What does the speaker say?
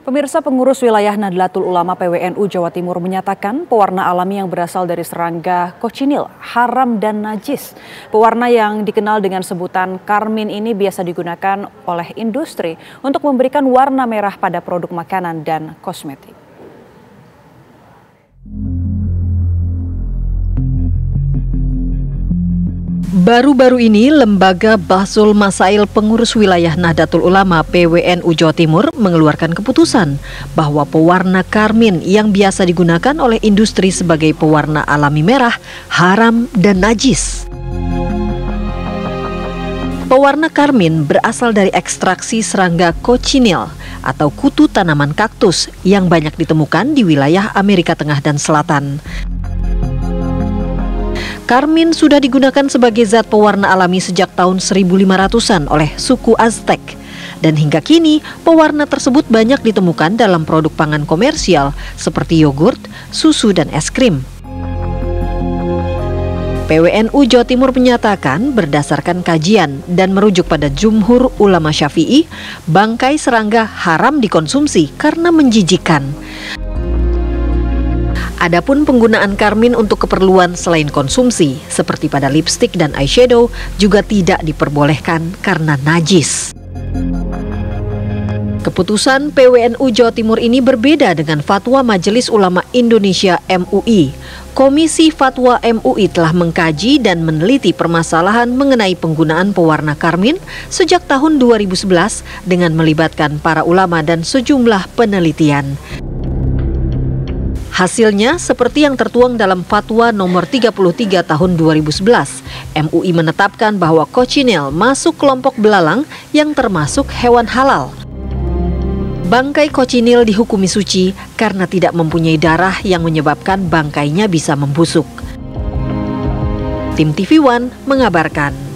Pemirsa, pengurus wilayah Nahdlatul Ulama PWNU Jawa Timur menyatakan pewarna alami yang berasal dari serangga cochineal haram dan najis. Pewarna yang dikenal dengan sebutan karmin ini biasa digunakan oleh industri untuk memberikan warna merah pada produk makanan dan kosmetik. Baru-baru ini, Lembaga Bahsul Masail Pengurus Wilayah Nahdlatul Ulama PWNU Jawa Timur mengeluarkan keputusan bahwa pewarna karmin yang biasa digunakan oleh industri sebagai pewarna alami merah haram dan najis. Pewarna karmin berasal dari ekstraksi serangga cochineal atau kutu tanaman kaktus yang banyak ditemukan di wilayah Amerika Tengah dan Selatan. Karmin sudah digunakan sebagai zat pewarna alami sejak tahun 1500-an oleh suku Aztec. Dan hingga kini, pewarna tersebut banyak ditemukan dalam produk pangan komersial seperti yogurt, susu, dan es krim. PWNU Jawa Timur menyatakan berdasarkan kajian dan merujuk pada Jumhur Ulama Syafi'i, bangkai serangga haram dikonsumsi karena menjijikkan. Adapun penggunaan karmin untuk keperluan selain konsumsi, seperti pada lipstik dan eyeshadow, juga tidak diperbolehkan karena najis. Keputusan PWNU Jawa Timur ini berbeda dengan Fatwa Majelis Ulama Indonesia (MUI). Komisi Fatwa MUI telah mengkaji dan meneliti permasalahan mengenai penggunaan pewarna karmin sejak tahun 2011 dengan melibatkan para ulama dan sejumlah penelitian. Hasilnya, seperti yang tertuang dalam Fatwa nomor 33 tahun 2011, MUI menetapkan bahwa cochineal masuk kelompok belalang yang termasuk hewan halal. Bangkai cochineal dihukumi suci karena tidak mempunyai darah yang menyebabkan bangkainya bisa membusuk. Tim TV One mengabarkan.